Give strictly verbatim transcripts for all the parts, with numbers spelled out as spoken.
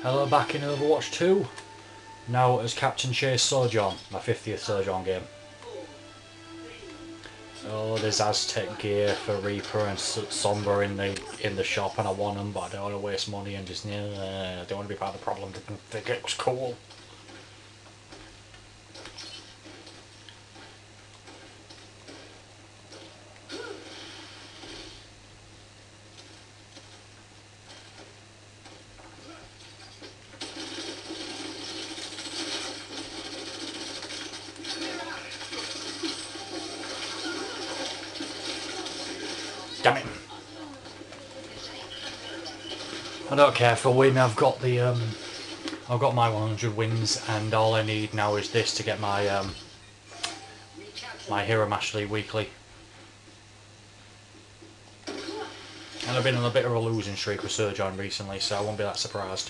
Hello, back in Overwatch two. Now as Captain Chase Sojourn, my fiftieth Sojourn game. Oh, there's Aztec gear for Reaper and Sombra in the in the shop, and I want them, but I don't want to waste money and just, uh, I don't want to be part of the problem. Didn't think it was cool. Damn it. I don't care for win, I've got the um I've got my one hundred wins, and all I need now is this to get my um my Hero Match League weekly. And I've been on a bit of a losing streak with Sojourn recently, so I won't be that surprised.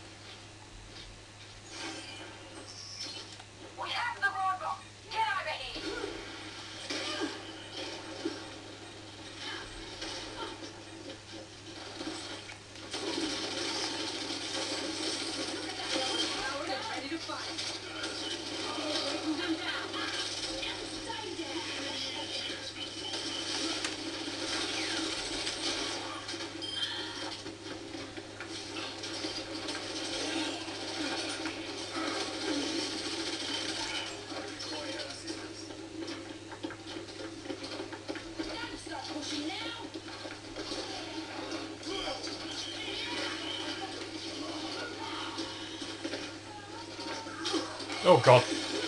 Oh god.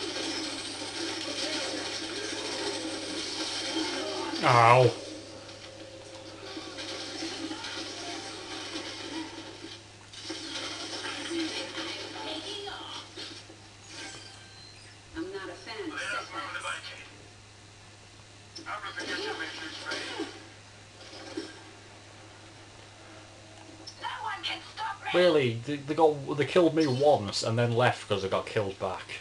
Ow. I'm not a fan of setbacks. Really, they, they got they killed me once and then left because I got killed back.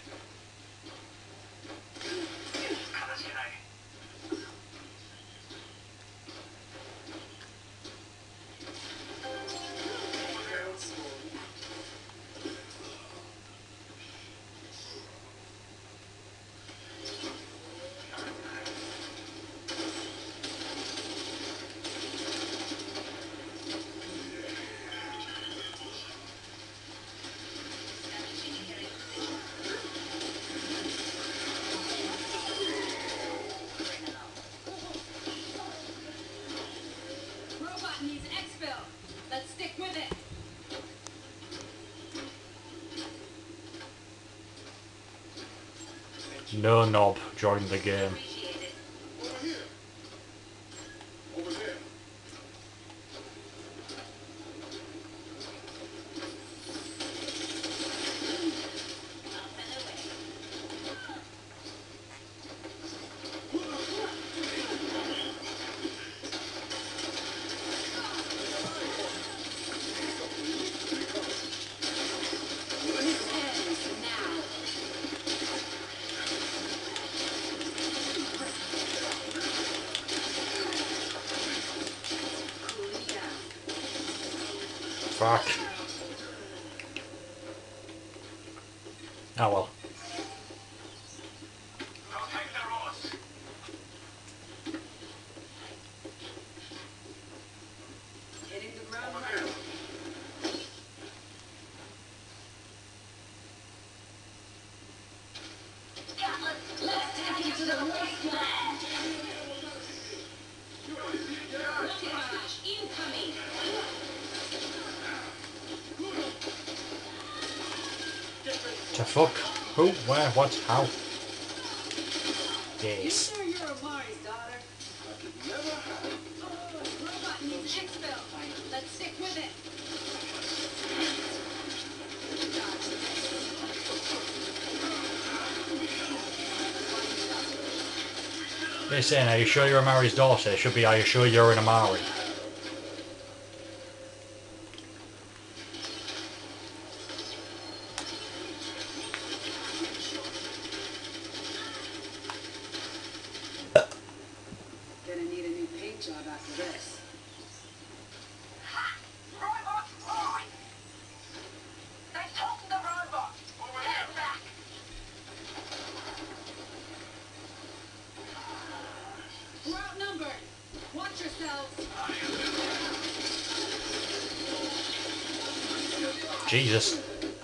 Let's stick with it. No knob joined the game. Fuck. Oh well. Hitting the ground running. Let's take it to the wasteland. Rocket incoming. The fuck? Who? Where? What? How? Yes. You sure you're Amari's daughter? Oh, robot needs exfil. Let's stick with it. They're saying, are you sure you're Amari's daughter? It should be, are you sure you're an Amari? Gonna need a new paint job after this. Jesus.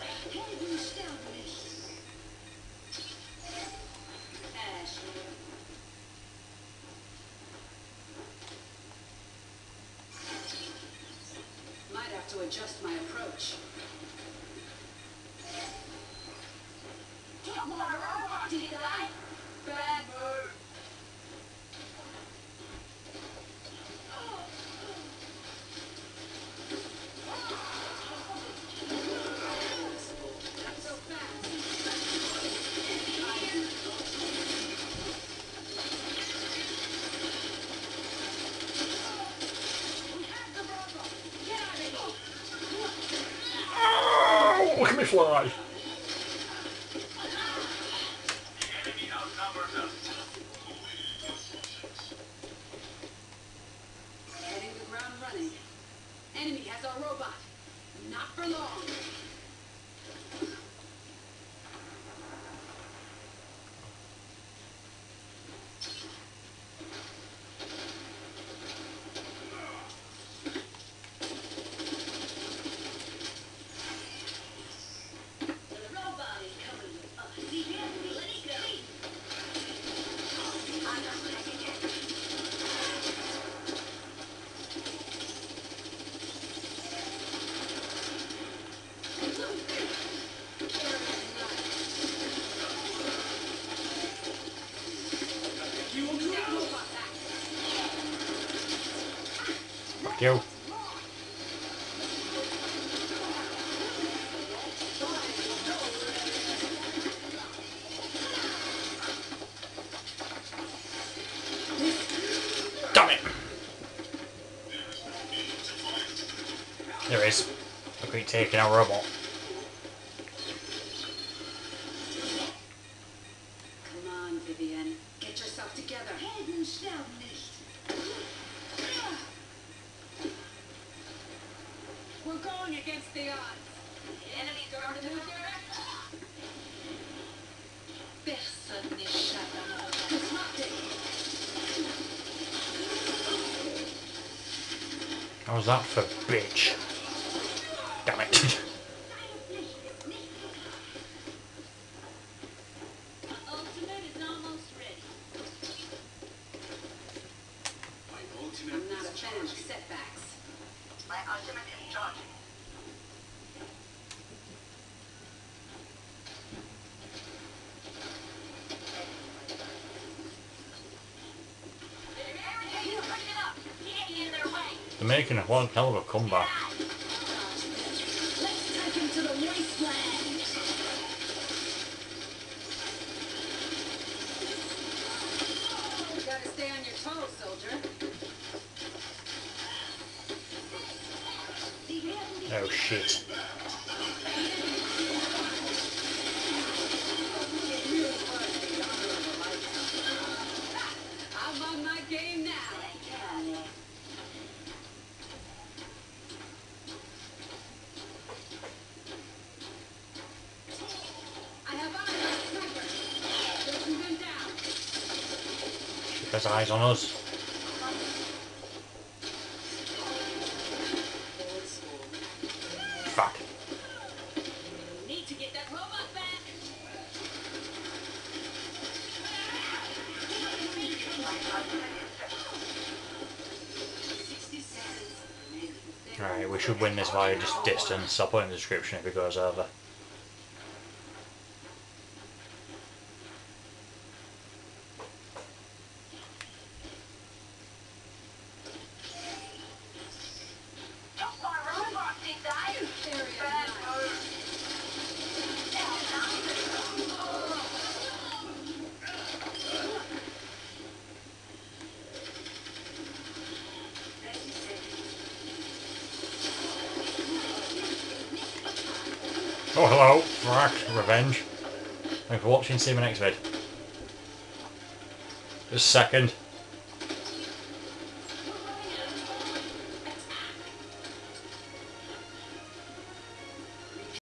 Might have to adjust my approach. Did I? Bad move. Not so fast. We have the robot. Get out of here. Oh, look at me fly. Hitting the ground running. Enemy has our robot. Not for long. The robot is coming with us. Let it go. You will need that robot back. Fuck you. Damn it. There it is. Look at you taking our robot. Come on, Vivian. Get yourself together. We're going against the odds. Enemy starting to move direct. Personne n'échappe à mon regard. Disrupting. How's that for bitch? Damn it. My ultimate is almost ready. I'm not a fan of setbacks. My ultimate is charging. They're making a one hell of a comeback. Let's take him to the wasteland. You gotta stay on your toes, soldier. Oh shit. I'm on my game now. I have eyes on a sniper. Taking them down. There's eyes on us. Fuck. Need to get that robot back. sixty seconds. Alright, we should win this via just distance. I'll put it in the description if it goes over. Oh hello, fuck, revenge. Thanks for watching, see you in my next vid. Just a second.